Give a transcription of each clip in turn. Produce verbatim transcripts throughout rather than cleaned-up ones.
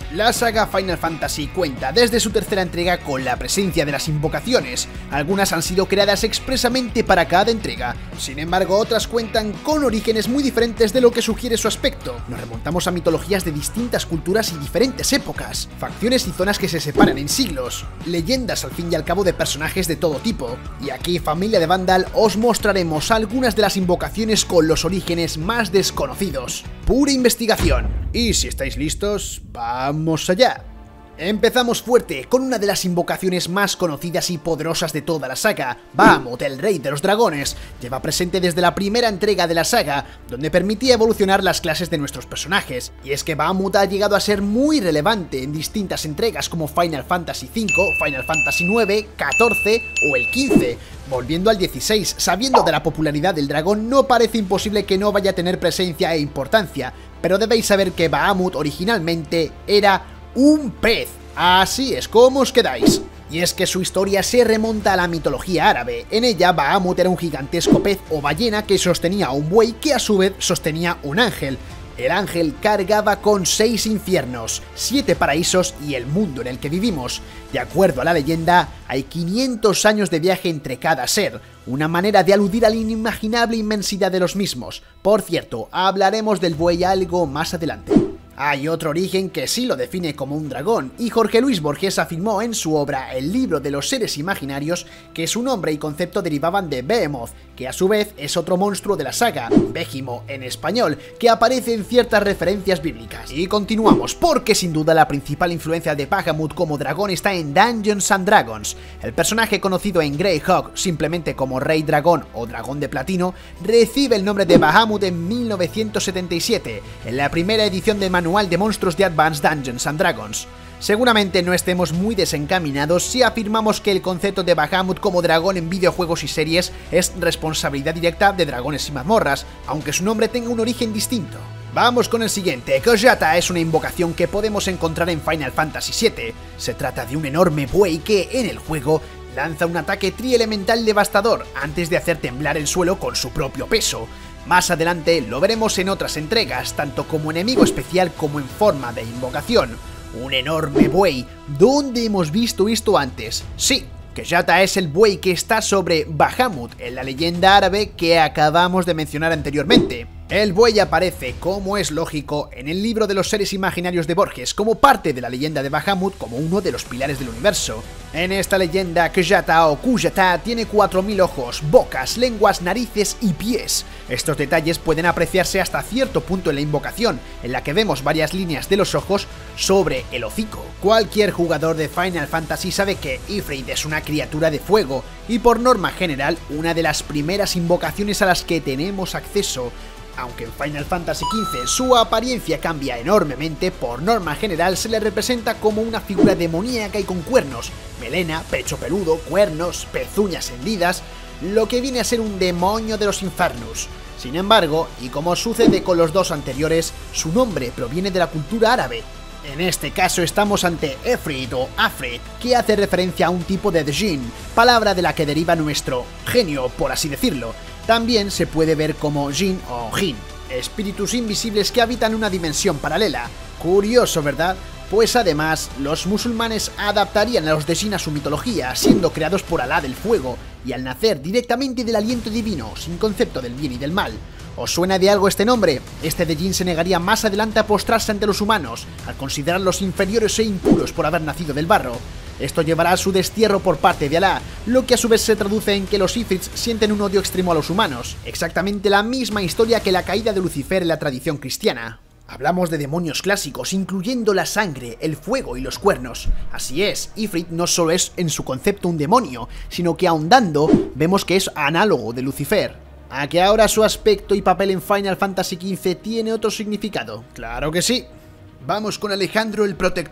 La saga Final Fantasy cuenta desde su tercera entrega con la presencia de las invocaciones. Algunas han sido creadas expresamente para cada entrega, sin embargo otras cuentan con orígenes muy diferentes de lo que sugiere su aspecto. Nos remontamos a mitologías de distintas culturas y diferentes épocas, facciones y zonas que se separan en siglos, leyendas al fin y al cabo de personajes de todo tipo. Y aquí, familia de Vandal, os mostraremos algunas de las invocaciones con los orígenes más desconocidos. Pura investigación. Y si estáis listos, ¡vamos allá! Empezamos fuerte con una de las invocaciones más conocidas y poderosas de toda la saga, Bahamut, el rey de los dragones. Lleva presente desde la primera entrega de la saga, donde permitía evolucionar las clases de nuestros personajes. Y es que Bahamut ha llegado a ser muy relevante en distintas entregas como Final Fantasy cinco, Final Fantasy nueve, catorce o el quince. Volviendo al dieciséis, sabiendo de la popularidad del dragón, no parece imposible que no vaya a tener presencia e importancia, pero debéis saber que Bahamut originalmente era un pez. Así es como os quedáis. Y es que su historia se remonta a la mitología árabe. En ella, Bahamut era un gigantesco pez o ballena que sostenía a un buey que a su vez sostenía un ángel. El ángel cargaba con seis infiernos, siete paraísos y el mundo en el que vivimos. De acuerdo a la leyenda, hay quinientos años de viaje entre cada ser, una manera de aludir a la inimaginable inmensidad de los mismos. Por cierto, hablaremos del buey algo más adelante. Hay otro origen que sí lo define como un dragón, y Jorge Luis Borges afirmó en su obra El libro de los seres imaginarios que su nombre y concepto derivaban de Behemoth, que a su vez es otro monstruo de la saga, Bégimo en español, que aparece en ciertas referencias bíblicas. Y continuamos, porque sin duda la principal influencia de Bahamut como dragón está en Dungeons and Dragons. El personaje conocido en Greyhawk simplemente como Rey Dragón o Dragón de Platino recibe el nombre de Bahamut en mil novecientos setenta y siete, en la primera edición del manual de monstruos de Advanced Dungeons and Dragons. Seguramente no estemos muy desencaminados si afirmamos que el concepto de Bahamut como dragón en videojuegos y series es responsabilidad directa de Dragones y Mazmorras, aunque su nombre tenga un origen distinto. Vamos con el siguiente. Kojata es una invocación que podemos encontrar en Final Fantasy siete. Se trata de un enorme buey que, en el juego, lanza un ataque trielemental devastador antes de hacer temblar el suelo con su propio peso. Más adelante lo veremos en otras entregas, tanto como enemigo especial como en forma de invocación. Un enorme buey. ¿Dónde hemos visto esto antes? Sí, Kejata es el buey que está sobre Bahamut en la leyenda árabe que acabamos de mencionar anteriormente. El buey aparece, como es lógico, en el libro de los seres imaginarios de Borges como parte de la leyenda de Bahamut como uno de los pilares del universo. En esta leyenda, Kejata o Kujata tiene cuatro mil ojos, bocas, lenguas, narices y pies. Estos detalles pueden apreciarse hasta cierto punto en la invocación, en la que vemos varias líneas de los ojos sobre el hocico. Cualquier jugador de Final Fantasy sabe que Ifrit es una criatura de fuego y por norma general una de las primeras invocaciones a las que tenemos acceso. Aunque en Final Fantasy quince su apariencia cambia enormemente, por norma general se le representa como una figura demoníaca y con cuernos, melena, pecho peludo, cuernos, pezuñas hendidas, lo que viene a ser un demonio de los Infernus. Sin embargo, y como sucede con los dos anteriores, su nombre proviene de la cultura árabe. En este caso estamos ante Efrit o Afrit, que hace referencia a un tipo de Djinn, palabra de la que deriva nuestro genio, por así decirlo. También se puede ver como Jinn o Jinn, espíritus invisibles que habitan una dimensión paralela. Curioso, ¿verdad? Pues además, los musulmanes adaptarían a los Djinn a su mitología, siendo creados por Alá del fuego, y al nacer directamente del aliento divino, sin concepto del bien y del mal. ¿Os suena de algo este nombre? Este Djinn se negaría más adelante a postrarse ante los humanos, al considerarlos inferiores e impuros por haber nacido del barro. Esto llevará a su destierro por parte de Alá, lo que a su vez se traduce en que los Ifrits sienten un odio extremo a los humanos, exactamente la misma historia que la caída de Lucifer en la tradición cristiana. Hablamos de demonios clásicos, incluyendo la sangre, el fuego y los cuernos. Así es, Ifrit no solo es en su concepto un demonio, sino que ahondando vemos que es análogo de Lucifer. ¿A que ahora su aspecto y papel en Final Fantasy quince tiene otro significado? ¡Claro que sí! Vamos con Alejandro el Protector.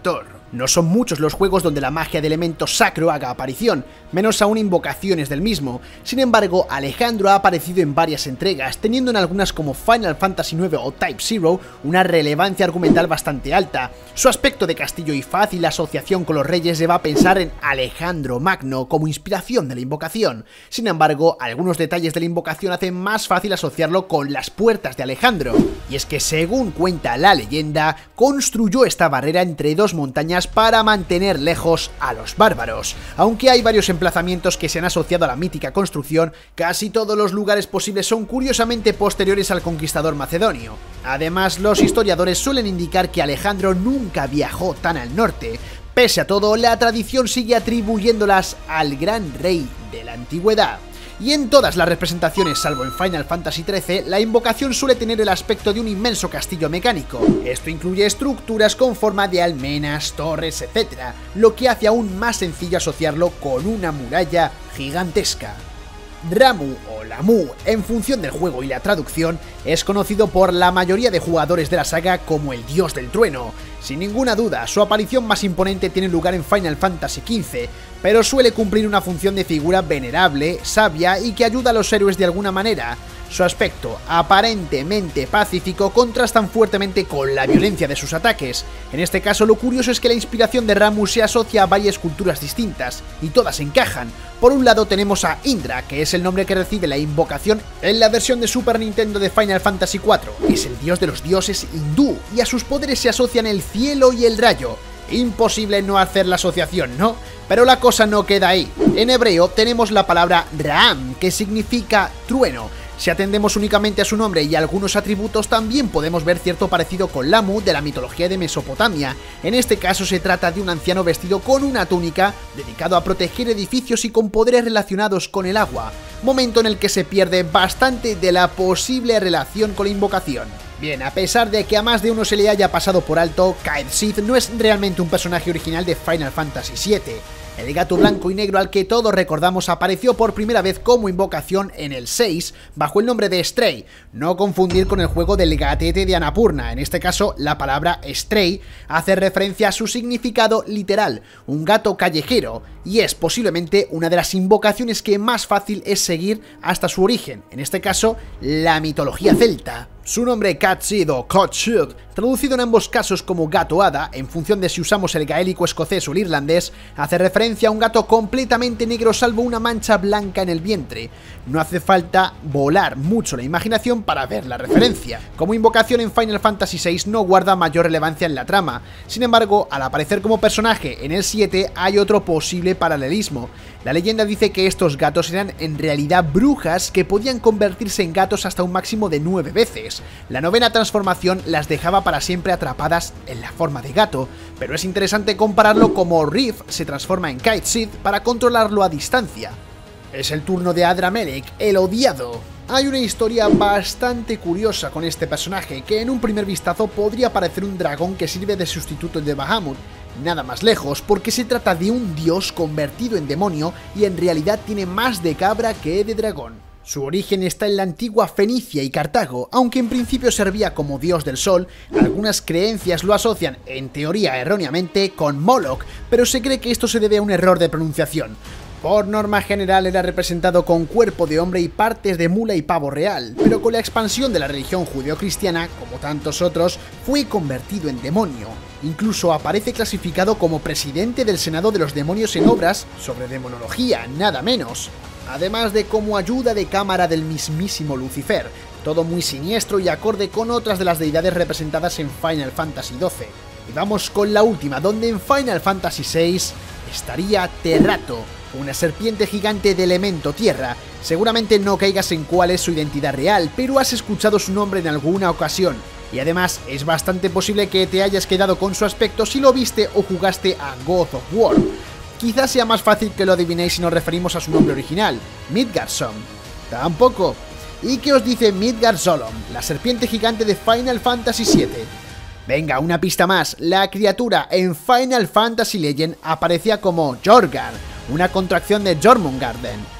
No son muchos los juegos donde la magia de elemento sacro haga aparición, menos aún invocaciones del mismo. Sin embargo, Alejandro ha aparecido en varias entregas, teniendo en algunas como Final Fantasy nueve o Type Zero una relevancia argumental bastante alta. Su aspecto de castillo y fácil asociación con los reyes lleva a pensar en Alejandro Magno como inspiración de la invocación. Sin embargo, algunos detalles de la invocación hacen más fácil asociarlo con las puertas de Alejandro. Y es que, según cuenta la leyenda, construyó esta barrera entre dos montañas para mantener lejos a los bárbaros. Aunque hay varios emplazamientos que se han asociado a la mítica construcción, casi todos los lugares posibles son curiosamente posteriores al conquistador macedonio. Además, los historiadores suelen indicar que Alejandro nunca viajó tan al norte. Pese a todo, la tradición sigue atribuyéndolas al gran rey de la antigüedad. Y en todas las representaciones, salvo en Final Fantasy trece, la invocación suele tener el aspecto de un inmenso castillo mecánico. Esto incluye estructuras con forma de almenas, torres, etcétera, lo que hace aún más sencillo asociarlo con una muralla gigantesca. Ramu o Lamu, en función del juego y la traducción, es conocido por la mayoría de jugadores de la saga como el dios del trueno. Sin ninguna duda, su aparición más imponente tiene lugar en Final Fantasy quince, pero suele cumplir una función de figura venerable, sabia y que ayuda a los héroes de alguna manera. Su aspecto, aparentemente pacífico, contrastan fuertemente con la violencia de sus ataques. En este caso, lo curioso es que la inspiración de Ramu se asocia a varias culturas distintas, y todas encajan. Por un lado tenemos a Indra, que es el nombre que recibe la invocación en la versión de Super Nintendo de Final Fantasy cuatro. Es el dios de los dioses hindú, y a sus poderes se asocian el cielo y el rayo. Imposible no hacer la asociación, ¿no? Pero la cosa no queda ahí. En hebreo tenemos la palabra Raam, que significa trueno. Si atendemos únicamente a su nombre y a algunos atributos, también podemos ver cierto parecido con Lamu de la mitología de Mesopotamia. En este caso se trata de un anciano vestido con una túnica, dedicado a proteger edificios y con poderes relacionados con el agua, momento en el que se pierde bastante de la posible relación con la invocación. Bien, a pesar de que a más de uno se le haya pasado por alto, Cait Sith no es realmente un personaje original de Final Fantasy siete. El gato blanco y negro al que todos recordamos apareció por primera vez como invocación en el seis, bajo el nombre de Stray, no confundir con el juego del gatete de Annapurna. En este caso, la palabra Stray hace referencia a su significado literal, un gato callejero, y es posiblemente una de las invocaciones que más fácil es seguir hasta su origen, en este caso, la mitología celta. Su nombre Cat Sith o Cat Sith, traducido en ambos casos como gato hada, en función de si usamos el gaélico escocés o el irlandés, hace referencia a un gato completamente negro salvo una mancha blanca en el vientre. No hace falta volar mucho la imaginación para ver la referencia. Como invocación en Final Fantasy seis no guarda mayor relevancia en la trama, sin embargo, al aparecer como personaje en el siete hay otro posible paralelismo. La leyenda dice que estos gatos eran en realidad brujas que podían convertirse en gatos hasta un máximo de nueve veces. La novena transformación las dejaba para siempre atrapadas en la forma de gato, pero es interesante compararlo como Riff se transforma en Cait Sith para controlarlo a distancia. Es el turno de Adramelech, el odiado. Hay una historia bastante curiosa con este personaje, que en un primer vistazo podría parecer un dragón que sirve de sustituto de Bahamut. Nada más lejos, porque se trata de un dios convertido en demonio y en realidad tiene más de cabra que de dragón. Su origen está en la antigua Fenicia y Cartago, aunque en principio servía como dios del sol. Algunas creencias lo asocian, en teoría erróneamente, con Moloch, pero se cree que esto se debe a un error de pronunciación. Por norma general era representado con cuerpo de hombre y partes de mula y pavo real, pero con la expansión de la religión judeocristiana, como tantos otros, fue convertido en demonio. Incluso aparece clasificado como presidente del Senado de los Demonios en obras sobre demonología, nada menos. Además de como ayuda de cámara del mismísimo Lucifer, todo muy siniestro y acorde con otras de las deidades representadas en Final Fantasy doce. Y vamos con la última, donde en Final Fantasy seis estaría Terrato, una serpiente gigante de elemento tierra. Seguramente no caigas en cuál es su identidad real, pero has escuchado su nombre en alguna ocasión. Y además es bastante posible que te hayas quedado con su aspecto si lo viste o jugaste a God of War. Quizás sea más fácil que lo adivinéis si nos referimos a su nombre original, Midgardsorm. Tampoco. ¿Y qué os dice Midgardsorm, la serpiente gigante de Final Fantasy siete? Venga, una pista más. La criatura en Final Fantasy Legend aparecía como Jorgar, una contracción de Jormungandr.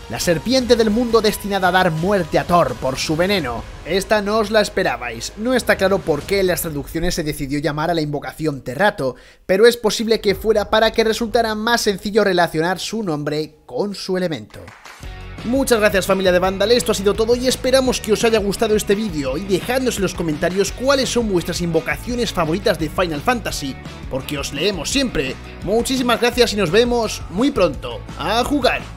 la serpiente del mundo destinada a dar muerte a Thor por su veneno. Esta no os la esperabais, no está claro por qué en las traducciones se decidió llamar a la invocación Terrato, pero es posible que fuera para que resultara más sencillo relacionar su nombre con su elemento. Muchas gracias familia de Vandal, esto ha sido todo y esperamos que os haya gustado este vídeo y dejadnos en los comentarios cuáles son vuestras invocaciones favoritas de Final Fantasy, porque os leemos siempre. Muchísimas gracias y nos vemos muy pronto. ¡A jugar!